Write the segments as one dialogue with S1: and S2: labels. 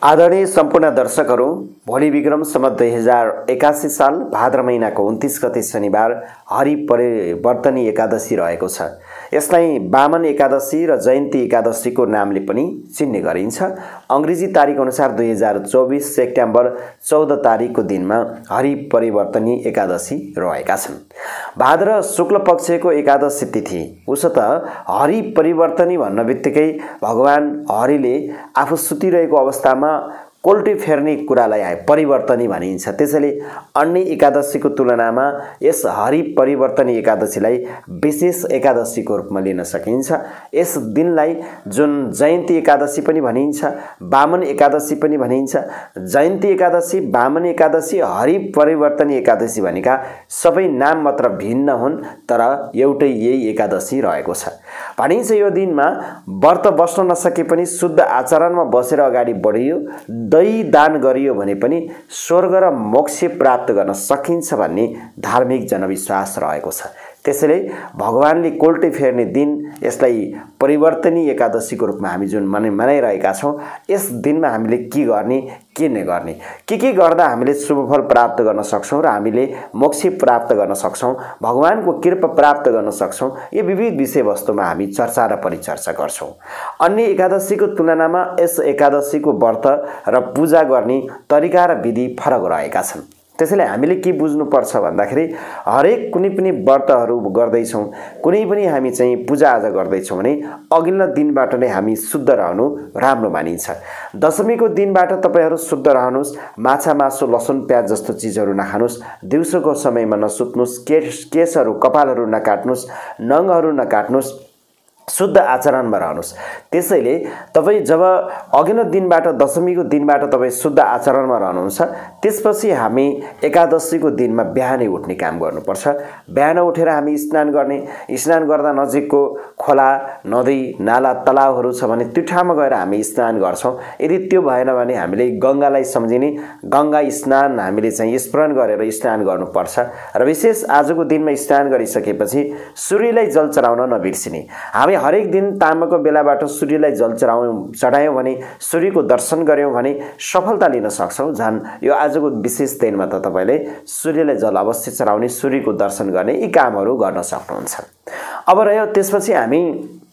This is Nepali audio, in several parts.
S1: आदरणीय सम्पूर्ण दर्शकहरू, भोलि विक्रम सम्वत 2081 साल भाद्र महिनाको 29 गते शनिबार हरिपरिवर्तनी एकादशी रहेको छ। यसलाई वामन एकादशी र जयन्ती एकादशीको नामले पनि चिन्ने गरिन्छ। अंग्रेजी तारिख अनुसार 2024 सेप्टेम्बर 14 तारिखको दिनमा हरिपरिवर्तनी एकादशी रहेका छन्। भाद्र शुक्ल पक्षको एकादशी तिथि उसत हरिपरिवर्तनी भन्न बित्तिकै भगवान हरिले आफू सुतिरहेको अवस्थामा कोल्टे फेर्ने कुरालाई परिवर्तनी भनिन्छ। त्यसैले अन्य एकादशीको तुलनामा यस हरिपरिवर्तनी एकादशीलाई विशेष एकादशीको रूपमा लिन सकिन्छ। यस दिनलाई जुन जयन्ती एकादशी पनि भनिन्छ, वामन एकादशी पनि भनिन्छ। जयन्ती एकादशी, वामन एकादशी, हरिपरिवर्तनी एकादशी भनेका सबै नाम मात्र भिन्न हुन्, तर एउटै यही एकादशी रहेको छ। भनिन्छ यो दिनमा व्रत बस्न नसके पनि शुद्ध आचरणमा बसेर अगाडि बढियो, दही दान गरियो भने पनि स्वर्ग र मोक्ष प्राप्त गर्न सकिन्छ भन्ने धार्मिक जनविश्वास रहेको छ। त्यसैले भगवानले कोल्टे फेर्ने दिन यसलाई परिवर्तनी एकादशीको रूपमा हामी जुन मनाइरहेका छौँ, यस दिनमा हामीले के गर्ने, के नगर्ने, के गर्दा हामीले शुभ फल प्राप्त गर्न सक्छौँ र हामीले मोक्ष प्राप्त गर्न सक्छौँ, भगवानको कृपा प्राप्त गर्न सक्छौँ, यो विविध विषयवस्तुमा हामी चर्चा र परिचर्चा गर्छौँ। अन्य एकादशीको तुलनामा यस एकादशीको व्रत र पूजा गर्ने तरिका र विधि फरक रहेका छन्। त्यसैले हामीले के बुझ्नुपर्छ भन्दाखेरि हरेक कुनै पनि व्रतहरू गर्दैछौँ, कुनै पनि हामी चाहिँ पूजाआजा गर्दैछौँ भने अघिल्लो दिनबाट नै हामी शुद्ध रहनु राम्रो मानिन्छ। दशमीको दिनबाट तपाईँहरू शुद्ध रहनुहोस्, माछा मासु लसुन प्याज जस्तो चिजहरू नखानुहोस्, दिउँसोको समयमा नसुत्नुहोस्, केशहरू कपालहरू नकाट्नुहोस्, नङहरू नकाट्नुहोस्, शुद्ध आचरणमा रहनुहोस्। त्यसैले तपाईँ जब अघिल्लो दिनबाट दशमीको दिनबाट तपाईँ शुद्ध आचरणमा रहनुहुन्छ, त्यसपछि हामी एकादशीको दिनमा बिहानै उठ्ने काम गर्नुपर्छ। बिहान उठेर हामी स्नान गर्ने, स्नान गर्दा नजिकको खोला, नदी, नाला, तलाउहरू छ भने त्यो ठाउँमा गएर हामी स्नान गर्छौँ। यदि त्यो भएन भने हामीले गङ्गालाई सम्झिने, गङ्गा स्नान हामीले चाहिँ स्मरण गरेर स्नान गर्नुपर्छ। र विशेष आजको दिनमा स्नान गरिसकेपछि सूर्यलाई जल चढाउन नबिर्सिने। हामी हरेक दिन तामाको बेलाबाट सूर्यलाई जल चढायौँ भने, सूर्यको दर्शन गऱ्यौँ भने सफलता लिन सक्छौँ। झन् यो आजको विशेष दिनमा त तपाईँले सूर्यलाई जल अवश्य चढाउने, सूर्यको दर्शन गर्ने यी कामहरू गर्न सक्नुहुन्छ। अब रह्यो त्यसपछि हामी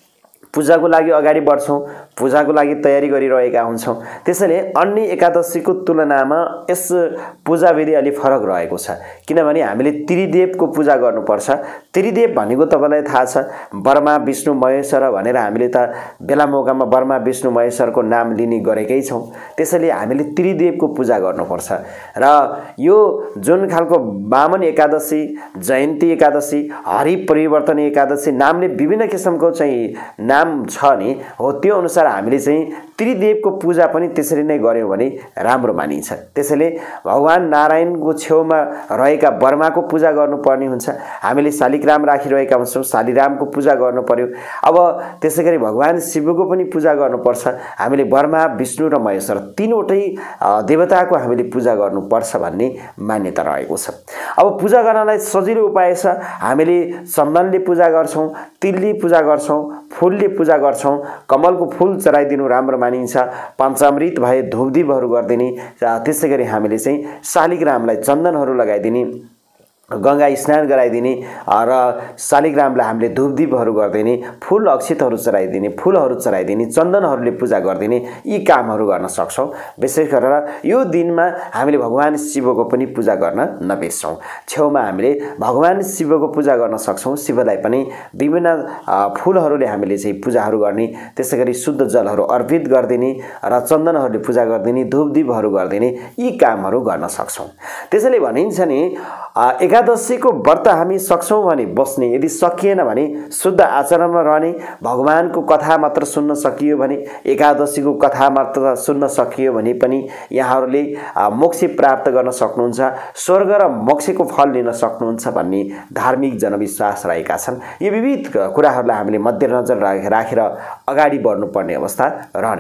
S1: पूजाको लागि अगाडि बढ्छौँ, पूजाको लागि तयारी गरिरहेका हुन्छौँ। त्यसैले अन्य एकादशीको तुलनामा यस पूजा विधि अलि फरक रहेको छ। किनभने हामीले त्रिदेवको पूजा गर्नुपर्छ। त्रिदेव भनेको तपाईँलाई थाहा छ, ब्रह्मा विष्णु महेश्वर भनेर हामीले त बेला मौकामा ब्रह्मा विष्णु महेश्वरको नाम लिने गरेकै छौँ। त्यसैले हामीले त्रिदेवको पूजा गर्नुपर्छ। र यो जुन खालको वामन एकादशी, जयन्ती एकादशी, हरिपरिवर्तनी एकादशी नामले विभिन्न किसिमको चाहिँ नाम छ नि, हो त्यो अनुसार हामीले चाहिँ त्रिदेवको पूजा पनि त्यसरी नै गर्यौँ भने राम्रो मानिन्छ। त्यसैले भगवान नारायणको छेउमा रहेका ब्रह्माको पूजा गर्नुपर्ने हुन्छ। हामीले शालिग्राम राखिरहेका हुन्छौँ, शालिग्रामको पूजा गर्नु पर्यो। अब त्यसै गरी भगवान शिवको पनि पूजा गर्नुपर्छ। हामीले ब्रह्मा विष्णु र महेश्वर तीनवटै देवताको हामीले पूजा गर्नुपर्छ भन्ने मान्यता रहेको छ। अब पूजा गर्नलाई सजिलो उपाय छ। हामीले चन्दनले पूजा गर्छौँ, तिलले पूजा गर्छौँ, फुलले पूजा गर्छौँ, कमलको फुल चढाइदिनु राम्रो मानिन्छ, पञ्चामृत भए धूपदीपहरू गरिदिने। त्यसै गरी हामीले चाहिँ शालिग्रामलाई चन्दनहरू लगाइदिने, गङ्गा स्नान गराइदिने र शालिग्रामलाई हामीले धूपदीपहरू गरिदिने, फुल अक्षितहरू चढाइदिने, फुलहरू चढाइदिने, चन्दनहरूले पूजा गरिदिने, यी कामहरू गर्न सक्छौँ। विशेष गरेर यो दिनमा हामीले भगवान शिवको पनि पूजा गर्न नबिर्सौँ। छेउमा हामीले भगवान शिवको पूजा गर्न सक्छौँ। शिवलाई पनि विभिन्न फुलहरूले हामीले चाहिँ पूजाहरू गर्ने, त्यसै गरी शुद्ध जलहरू अर्पित गरिदिने र चन्दनहरूले पूजा गरिदिने, धूपदीपहरू गरिदिने, यी कामहरू गर्न सक्छौँ। त्यसैले भनिन्छ नि, एकादशीको व्रत हामी सक्छौँ भने बस्ने, यदि सकिएन भने शुद्ध आचरणमा रहने, भगवानको कथा मात्र सुन्न सकियो भने, एकादशीको कथा मात्र सुन्न सकियो भने पनि यहाँहरूले मोक्ष प्राप्त गर्न सक्नुहुन्छ, स्वर्ग र मोक्षको फल लिन सक्नुहुन्छ भन्ने धार्मिक जनविश्वास रहेका छन्। यो विविध कुराहरूलाई हामीले मध्यनजर राखेर अगाडि बढ्नुपर्ने अवस्था रहनेछ।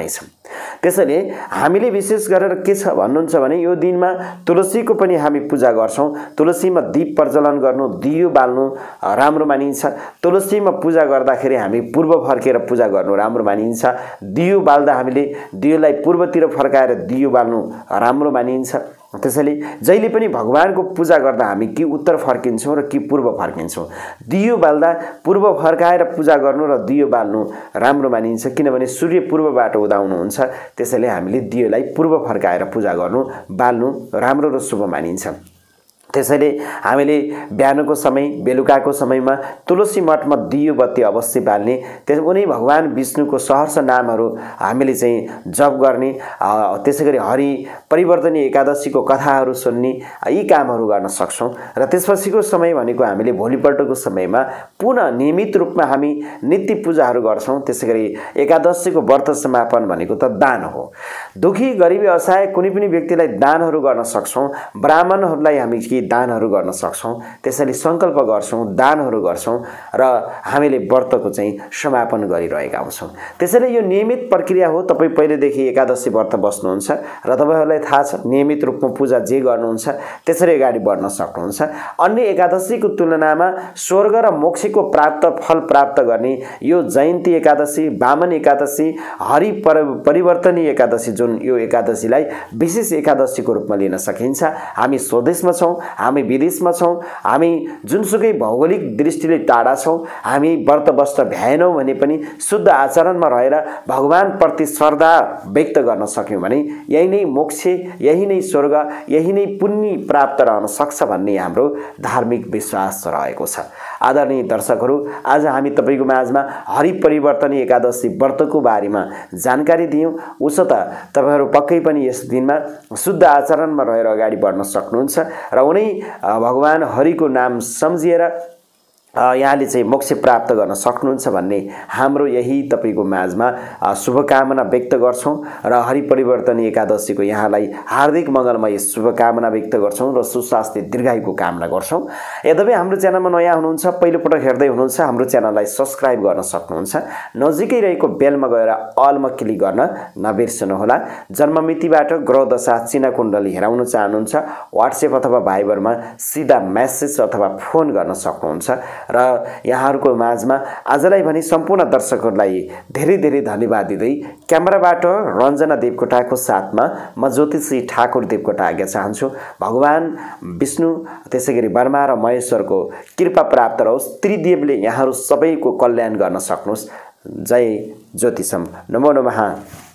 S1: त्यसैले हामीले विशेष गरेर के छ भन्नुहुन्छ भने यो दिनमा तुलसीको पनि हामी पूजा गर्छौं। तुलसीमा दीप प्रज्वलन गर्नु, दियो बाल्नु राम्रो मानिन्छ। तुलसीमा पूजा गर्दाखेरि हामी पूर्व फर्केर पूजा गर्नु राम्रो मानिन्छ। दियो बाल्दा हामीले दियोलाई पूर्वतिर फर्काएर दियो बाल्नु राम्रो मानिन्छ। त्यसैले जहिले पनि भगवानको पूजा गर्दा हामी कि उत्तर फर्किन्छौं र कि पूर्व फर्किन्छौं। दियो बाल्दा पूर्व फर्काएर पूजा गर्नु र दियो बाल्नु राम्रो मानिन्छ, किनभने सूर्य पूर्वबाट उदाउनुहुन्छ। त्यसैले हामीले दियोलाई पूर्व फर्काएर पूजा गर्नु, बाल्नु राम्रो र शुभ मानिन्छ। त्यसैले हामीले बिहानको समय, बेलुकाको समयमा तुलसी मठमा दियो बत्ती अवश्य बाल्ने, उनी भगवान विष्णुको सहर्ष नामहरू हामीले चाहिँ जप गर्ने, त्यसैगरी हरि परिवर्तनी एकादशीको कथाहरू सुन्ने, यी कामहरू गर्न सक्छौं। र त्यसपछिको समय भनेको हामीले भोलिपल्टको समयमा पुनः नियमित रूपमा हामी नित्य पूजाहरू गर्छौं। त्यसैगरी एकादशीको व्रत समापन भनेको त दान हो। दुखी, गरिबी, असहाय कुनै पनि व्यक्तिलाई दानहरू गर्न सक्छौं। ब्राह्मणहरूलाई हामी दानहरू गर्न सक्छौं। त्यसैले संकल्प गर्छौं, दानहरू गर्छौं र हामीले व्रतको चाहिँ समापन गरिरहेका हुन्छौं। त्यसैले यो नियमित प्रक्रिया हो। तपाई पहिलेदेखि एकादशी व्रत बस्नुहुन्छ र तपाईहरुलाई थाहा छ नियमित रूपमा पूजा जे गर्नुहुन्छ त्यसरी अगाडि बढ्न सक्नुहुन्छ। अन्य एकादशीको तुलनामा स्वर्ग र मोक्षको फल प्राप्त गर्ने यो जयन्ती एकादशी, वामन एकादशी, हरि परिवर्तनी एकादशी, जुन यो एकादशीलाई विशेष एकादशीको रूपमा लिन सकिन्छ। हामी स्वदेशमा छौं, हामी विदेशमा छौं, हामी जुनसुकै भौगोलिक दृष्टिले टाढा छौं, हामी व्रत बस्न भ्याएनौं भने पनि शुद्ध आचरणमा रहेर भगवान प्रति श्रद्धा व्यक्त गर्न सक्यौं भने यही नै मोक्ष, यही नै स्वर्ग, यही नै पुण्य प्राप्त रहन सक्छ भन्ने हाम्रो धार्मिक विश्वास रहेको छ। आदरणीय दर्शकहरू, आज हामी तपाईको माझमा हरि परिवर्तनी एकादशी व्रतको बारेमा जानकारी दियौं। उसो त तपाईहरु पक्कै पनि यस दिनमा शुद्ध आचरणमा रहेर अगाडि बढ्न सक्नुहुन्छ र उनी भगवान हरिको नाम सम्झिएर यहाँले चाहिँ मोक्ष प्राप्त गर्न सक्नुहुन्छ भन्ने हाम्रो यही तपाईको माझमा शुभकामना व्यक्त गर्छौं र हरि परिवर्तनी एकादशीको यहाँलाई हार्दिक मंगलमय शुभकामना व्यक्त गर्छौं र सुस्वास्थ्य दीर्घायुको कामना गर्छौं। यद्यपि हाम्रो च्यानलमा नयाँ हुनुहुन्छ, पहिलो पटक हेर्दै हुनुहुन्छ, हाम्रो च्यानललाई सब्स्क्राइब गर्न सक्नुहुन्छ। नजिकै रहेको बेलमा गएर अलमा क्लिक गर्न नबिर्सनुहोला। जन्ममितिबाट ग्रह दशा, चिन्ह कुण्डली हेराउन चाहनुहुन्छ व्हाट्सएप अथवा भाइबरमा सीधा मेसेज अथवा फोन गर्न सक्नुहुन्छ। र यहाँहरुको माझमा आजलाई भनी सम्पूर्ण दर्शकहरुलाई धेरै धेरै धन्यवाद दिँदै क्यामेराबाट रञ्जना देवकोटाको साथमा म ज्योतिषी ठाकुर देवकोटा आज्ञा चाहन्छु। भगवान विष्णु, त्यसैगरी ब्रह्मा र महेश्वरको कृपा प्राप्त रहोस्। त्रिदेवले यहाँहरु सबैको कल्याण गर्न सक्नुस्। जय ज्योतिषम। नमो नमः।